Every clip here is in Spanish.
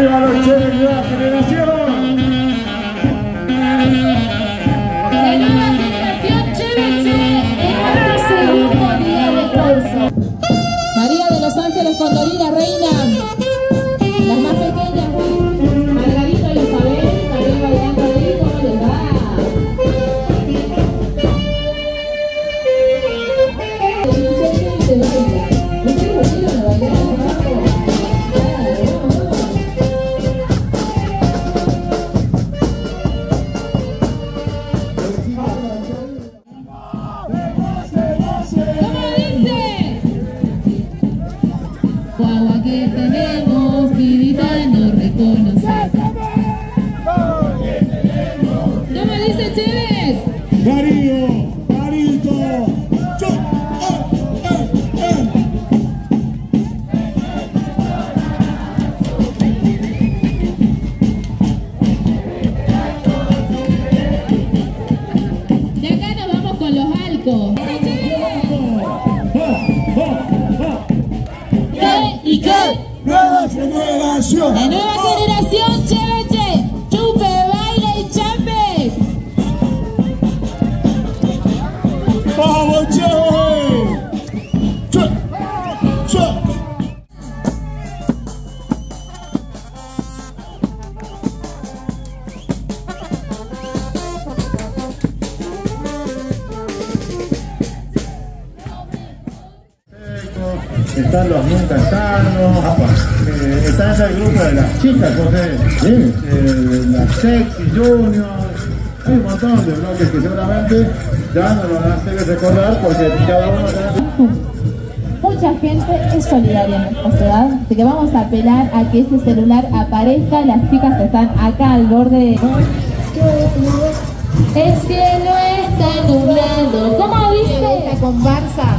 ¡Arriba los Cheves, nueva generación! La nueva generación Cheveche en nuestro segundo día de curso. María de los Ángeles Condorina, reina. Las más pequeñas. Margarito y Isabel, también bailando ahí, ¿cómo les va? Guagua que tenemos, vidita no reconocer. ¿Cómo dice Cheves? Darío, Darito, De acá nos vamos con los alcos. ¿Y qué? nueva generación. La nueva generación Cheveche, chupe, baile y chambe. ¡Vamos, Cheve! ¡Che! ¡Che! Están los nunca sanos, están en el grupo de las chicas, José, las Sexy Juniors, hay un montón de bloques que seguramente ya no lo van a hacer recordar porque cada uno Mucha gente es solidaria en nuestra ciudad, así que vamos a apelar a que ese celular aparezca. Las chicas están acá al borde. El cielo está nublado. ¿Cómo dice? Esta comparsa.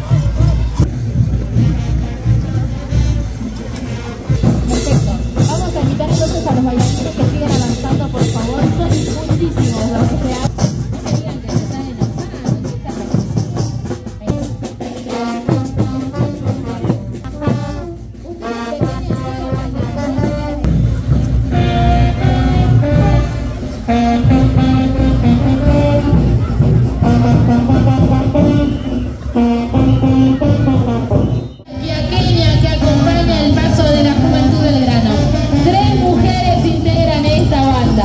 Perfecto. Vamos a invitar entonces a los bailarines que sigan avanzando, por favor. Son muchísimos los que se hacen. Y aquella que acompaña el paso de la juventud del grano. 3 mujeres integran esta banda.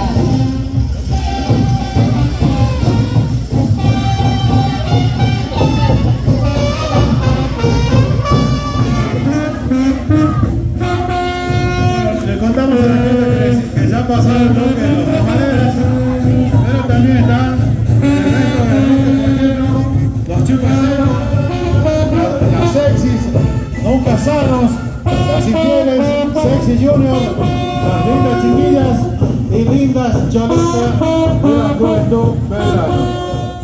le contamos a la gente que ya pasaron el bloque de los ramaderos, pero también están el resto del bloque, los chupaceros, las sexys, nunca sanos, las infieles, Sexy Junior, las lindas chiquillas y lindas cholitas de la juventud Belgrano.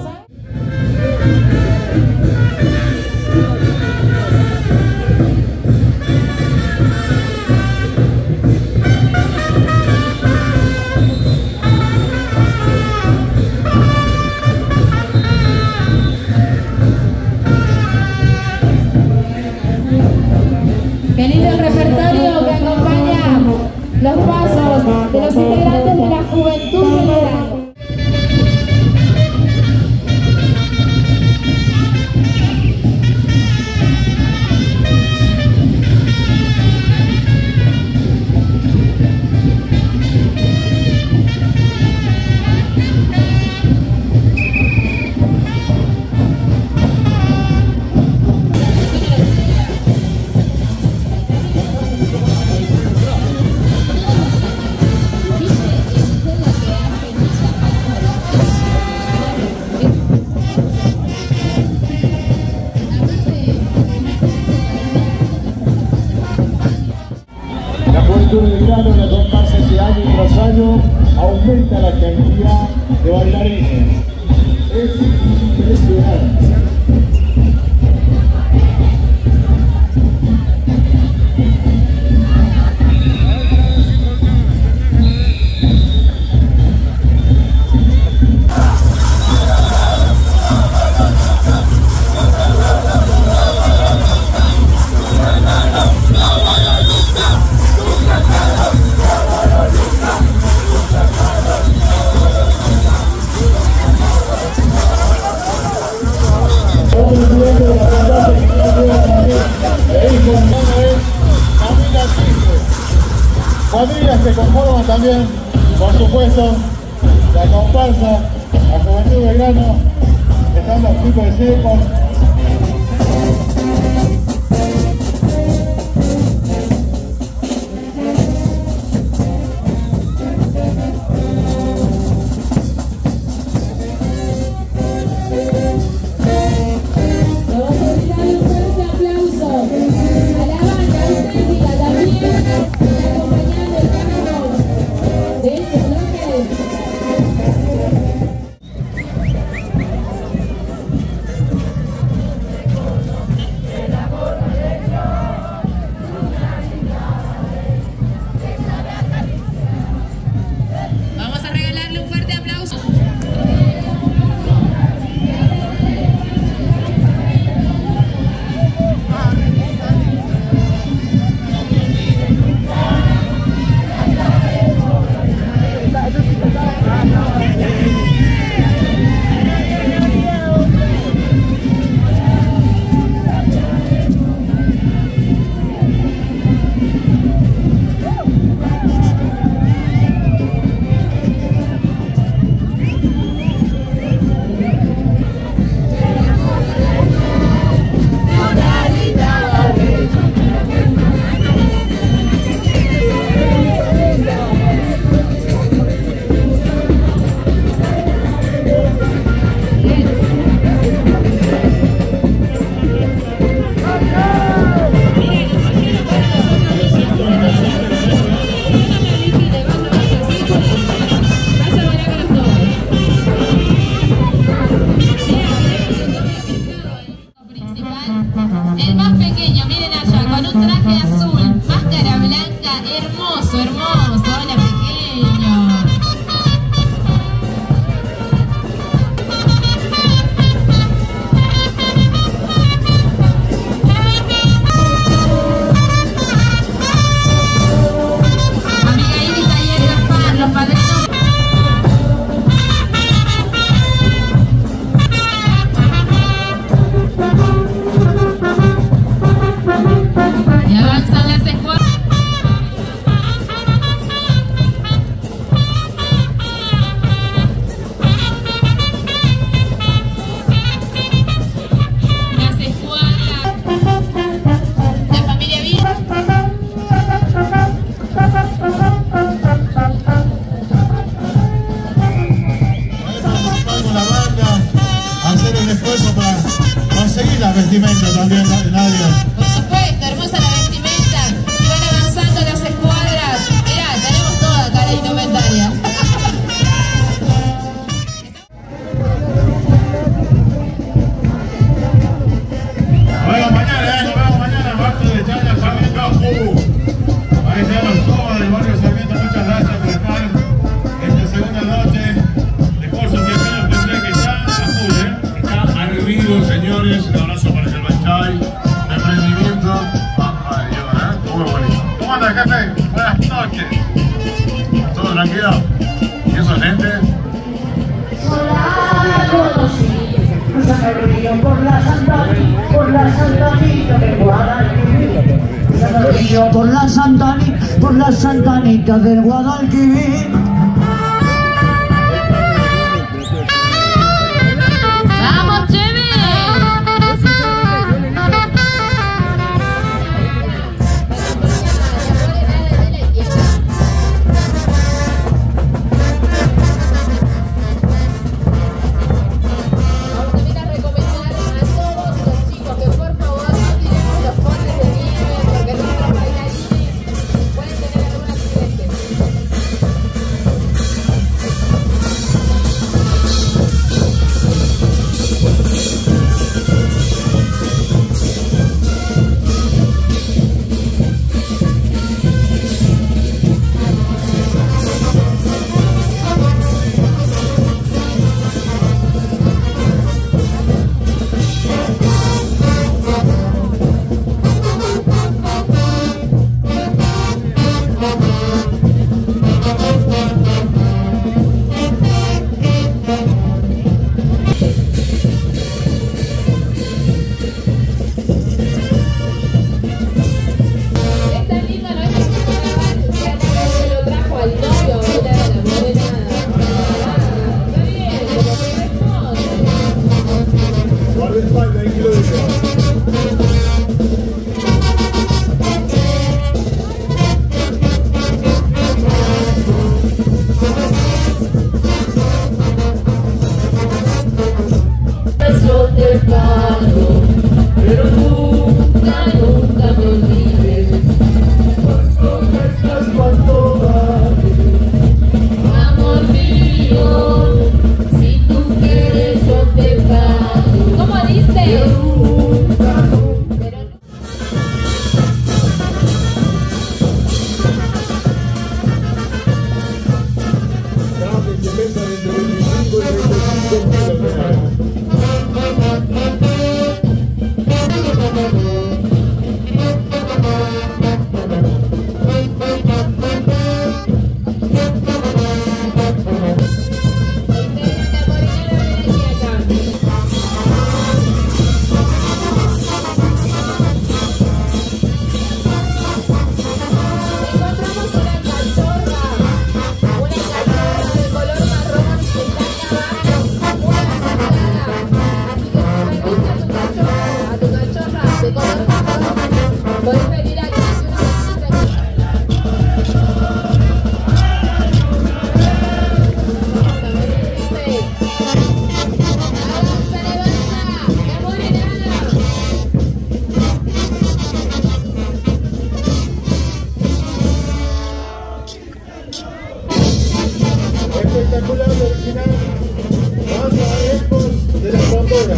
Qué lindo el repertorio que acompaña los pasos de los integrantes de la juventud del grano. La juventud del grano en la comparsa este año tras año aumenta la cantidad de bailarines. Es impresionante. cuadrillas que conforman también, por supuesto, la comparsa, la Juventud Belgrano, están los chicos de Secos. El más pequeño, miren allá, con un traje azul, máscara blanca, hermoso, hermoso. Hola, pequeño. Abigail y Taller Gaspar, los padrinos. Vestimenta también, Nadia. Por supuesto, hermosa la vestimenta. Y van avanzando las escuadras. Mirá, tenemos toda acá la indumentaria. Nos vemos mañana, Marco de Chaya, Sarmiento. Ahí están todos del barrio Sarmiento, muchas gracias por estar en esta segunda noche de curso que pensé que está a full, Está ardido, señores. Un abrazo para el Banchay, de emprendimiento. Mamá de Dios, muy bonito. ¿Cómo anda, jefe? Buenas noches. ¿Todo tranquilo? ¿Y esos lentes? Por la Santanita del Guadalquivir. ¡Vamos, Cheve! espectacular y original banda de ecos de la Pandora.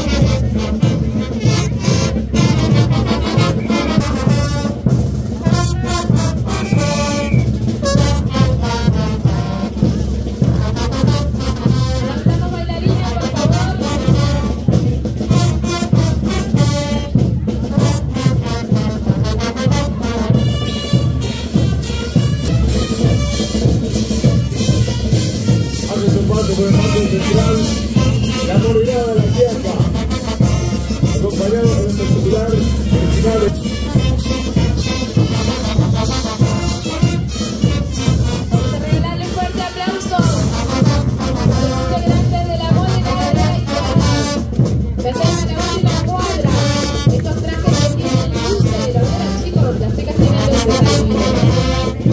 Por el marco central, la morirada de la tierra, acompañado por el particular original. Vamos a regalarle un fuerte aplauso a los integrantes de la morenada que hacen la última cuadra. Estos trajes que tienen luces, lo vieron chicos, las chicas tienen luces ahí.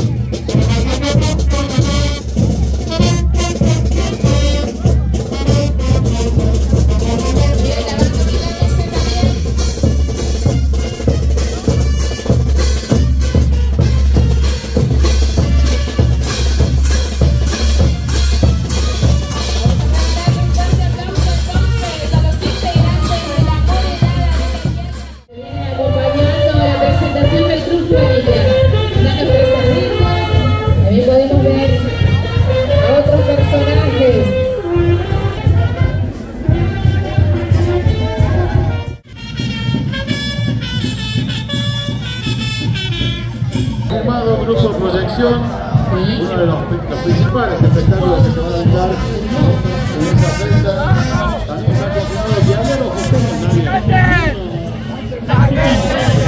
Llamado Grupo Proyección, uno de los principales espectáculos que se van a dar en esa fecha. También está confirmado que había los que están en Navidad.